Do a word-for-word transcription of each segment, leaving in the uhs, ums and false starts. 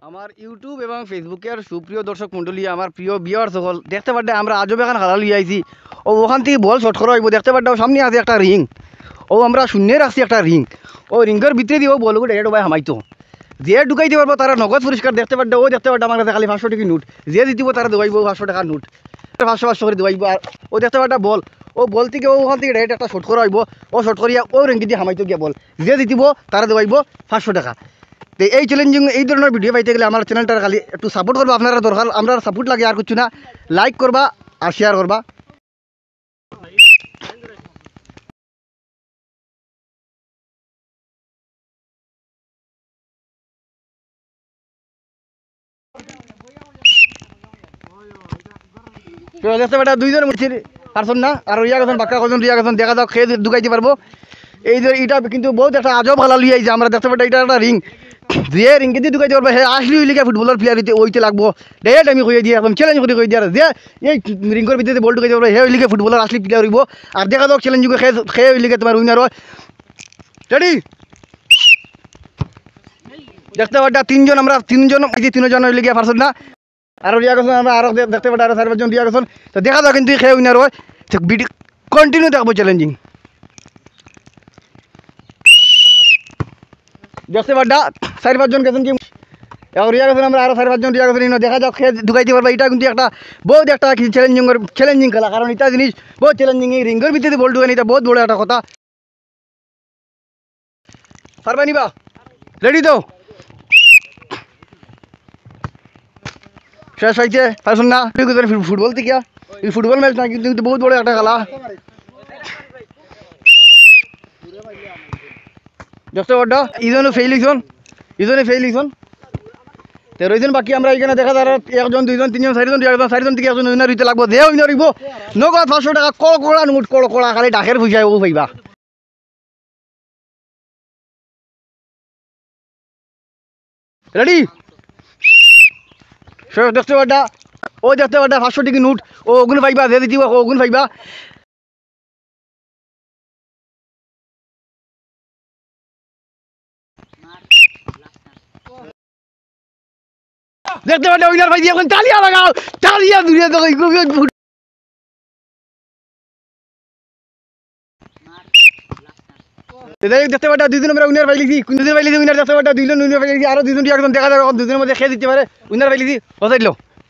আমার ইউটিউব এবং ফেসবুকের সুপ্রিয় দর্শক মণ্ডলী, আমার প্রিয় ভিউয়ার সকল, দেখতে পারতে আমরা আজব এখান খেলা লিয়ে আইছি। ও ওখান থেকে বল শট করা হইব। দেখতে পারতে সামনে আছে একটা রিং। ও আমরা শূন্যে রাখছি একটা রিং। ও রিঙ্গের ভিতরে দিয়ে ও বলবো ডাইরেক্ট ভাই হামাইতো। যে ঢুকাইতে পারবো তারা নগদ পুরস্কার। দেখতে পারতে ও দেখতে পারতে আমার কাছে খালি পাঁচশো টাকা নোট। যে জিতিব তারা দেওয়াইব পাঁচশো টাকার নোট, পাঁচশো পাঁচশো করে দেওয়াইব। আর ও দেখতে পারটা বল, ও বল থেকে ও ওখান থেকে ডাইরেক্ট একটা শট করা হইব। ও শট করিয়া ও রিঙ্গি দিয়ে হামাইতো গিয়া বল। যে জিতিব তারা দেওয়াইব পাঁচশো টাকা। তো এই চ্যালেঞ্জিং এই ধরনের ভিডিও পাইতে গেলে আমার চ্যানেলটার খালি একটু সাপোর্ট করবা। আপনারা দরকার, আমরা সাপোর্ট লাগে আর কিছু না। লাইক করবা আর শেয়ার করবা। দেখতে পাটা দুইজন মুছির পারছেন না, আর ইয়া গেছেন বাক্কা কজন রিয়া গেছেন। দেখা যাক খেয়ে ঢুকাইতে পারবো। এই যে এটা কিন্তু বহুত একটা আজব খেলা লিয়ে আইছে। আমরা দেখতে পাটা এটা একটা রিং। যে রিঙ্গে দিয়ে ঢুকাইতে পারবো হ্যাঁ আসলে ওই লিগে ফুটবলের প্লেয়ার ওইতে লাগবো। ডাইরেক্ট আমি কইয়ে দিয়ে একদম চ্যালেঞ্জ করে কই দিয়ে যে এই রিঙ্গের ভিতরে বল ঢুকাইতে পারবো হ্যাঁ ওই লিগে ফুটবলের আসলে প্লেয়ার হইব। আর দেখা যাক চ্যালেঞ্জ খেয়ে খেয়ে ওই লিগে তোমার উইনার হয়। রেডি? দেখতে পাটা তিনজন, আমরা তিনজন তিনজন ওই লিগে পারছেন না। আরো রিয়া গেছেন, আমরা আরো দেখতে পাটা আরো চার পাঁচজন রিয়া গেছেন। তো দেখা যাক কিন্তু খেয়ে উইনার হয়। ভিডিও কন্টিনিউ দেখবো চ্যালেঞ্জিং। দেখতে পাটা চার পাঁচজন গেছেন কি রিয়া গেছেন, আমরা আরো চার পাঁচজন রিয়া গেছেন। দেখা যাক খেয়ে ঢুকাইতে পারবো। এটা কিন্তু একটা বহুত একটা চ্যালেঞ্জিং চ্যালেঞ্জিং খেলা, কারণ এটা জিনিস বহুত চ্যালেঞ্জিং। এই রিঙ্গের ভিতরে বল ঢুকানি এটা বহুত বড় একটা কথা। পারবা নিবা? রেডি তো? শেষ হয়েছে পারছেন না? ফুটবল থেকে এই ফুটবল ম্যাচ না কিন্তু বহুত বড় একটা খেলা। দেখতে পাটা ইজনে ফেল হইছন, ইজনে ফেল হইছন। তেরো জন বাকি। আমরা এখানে দেখা যায় একজন দুইজন তিনজন চারিজন একজন চারিজন থেকে একজন উইনার হইতে লাগবো। যে উইনার হইব নগদ পাঁচশো টাকা কড় কড়া নোট, কড় কড়া খালি ডাকের পয়সায় ও পাইবা। রেডি? দেখতে পাটা ও দেখতে পাটা পাঁচশো টাকা নোট। ও ওগুন পাইবা, যে দিবা ওগুন পাইবা। দেখতে পাটা উইনার পাই দিয়ে এখন তালিয়া লাগাও, তালিয়া দূরে দেখো। দেখতে পাটা দুইজন আমরা উইনার পাইলিছি। দুজন পাইলিছি উইনার। দেখতে পাটা দুইজন উইনার পাইলিছি, আরো দুইজন একজন দেখা যাক দুজনের মধ্যে খেয়ে দিতে পারে। উইনার পাইলিছি বসাইল।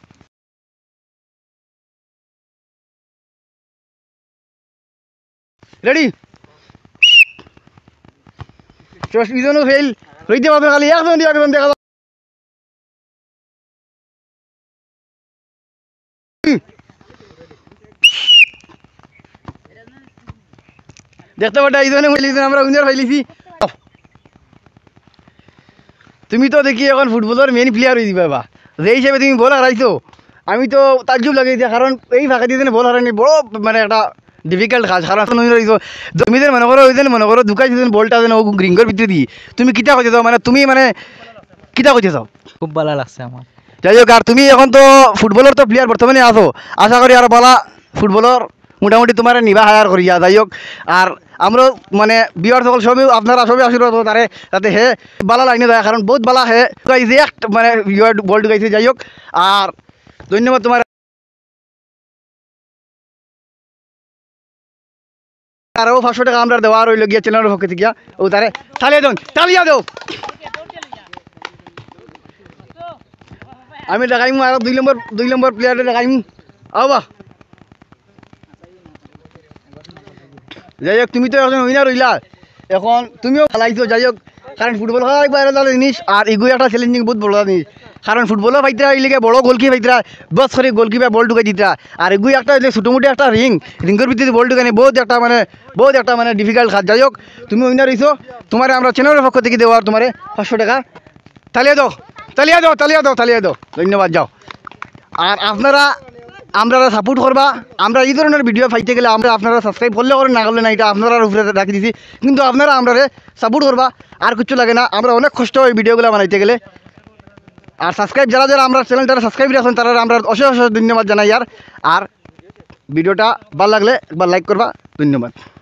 রেডি? দুজনও ফেল হইতে পারবে, খালি একজন একজন দেখা যাক। দেখতে পাটা এইজনে পাইলিছি, আমরা উইনার পাইলিছি। তুমি তো দেখি এখন ফুটবলের মেইন প্লেয়ার হয়ে দিবা। যে হিসেবে তুমি বল হারাইছো আমি তো তাজ্জুব লাগিয়েছি, কারণ এই ফাঁকা দিয়ে বল হারানি বড় মানে একটা ডিফিকাল্ট কাজ। কারণ তুমি যেন মনে করো ওই যেন মনে করো ঢুকাই যেন বলটা যেন রিঙ্গের ভিতরে দিই, তুমি কিতা করতে চাও, মানে তুমি মানে কিতা করতে চাও? খুব ভালো লাগছে আমার। যাই হোক, আর তুমি এখন তো ফুটবলের তো প্লেয়ার বর্তমানে আছো, আশা করি আর বলা ফুটবলের মোটামুটি তোমার নিবা হায়ার করিয়া। যাই হোক, আর আমরা মানে বিয়ার সকল সবই আপনারা সবই আশীর্বাদ তারে যাতে হে বালা লাইনে যায়, কারণ বহুত বালা হে যে মানে বল ঢুকাইছে। যাই হোক, আর ধন্যবাদ তোমার। আরও পাঁচশো টাকা আমরা দেওয়া রইল গিয়া চ্যানেলের পক্ষ থেকে। ও তারে তালিয়া দেন, তালিয়া দেও। আমি দেখাইমু আর দুই নম্বর দুই নম্বর প্লেয়ারে দেখাইমু। আবা যাই হোক, তুমি তো এখন উইনার হইলা, এখন তুমিও খেলাইছো। যাই হোক, কারণ ফুটবল খেলা একবার আলাদা জিনিস, আর এগুলো একটা চ্যালেঞ্জিং বহুত বড় জিনিস। কারণ ফুটবলও ফাইতরা এলিগে বড় গোলকি ফাইতরা বস করে গোলকিপার বল ঢুকাই দিতরা। আর এগুলো একটা ছোটোমোটো একটা রিং, রিঙ্গের ভিতরে বল ঢুকানি বহুত একটা মানে বহুত একটা মানে ডিফিকাল্ট কাজ। যাই হোক, তুমি উইনার হইছো, তোমার আমরা চ্যানেলের পক্ষ থেকে দেওয়ার তোমার পাঁচশো টাকা। তালিয়া দাও, তালিয়া দাও, তালিয়া দাও, তালিয়া দাও। ধন্যবাদ। যাও, আর আপনারা আমরা সাপোর্ট করবা। আমরা এই ধরনের ভিডিও পাইতে গেলে আমরা আপনারা সাবস্ক্রাইব করলে করেন, না করলে না, এটা আপনারা উপরে রাখি দিছি। কিন্তু আপনারা আমরা সাপোর্ট করবা, আর কিছু লাগে না। আমরা অনেক কষ্ট হয় ভিডিওগুলো বানাইতে গেলে। আর সাবস্ক্রাইব যারা যারা আমরা চ্যানেলটা সাবস্ক্রাইব রাখেন তারা আমরা অশেষ অশেষ ধন্যবাদ জানাই। আর আর ভিডিওটা ভালো লাগলে একবার লাইক করবা। ধন্যবাদ।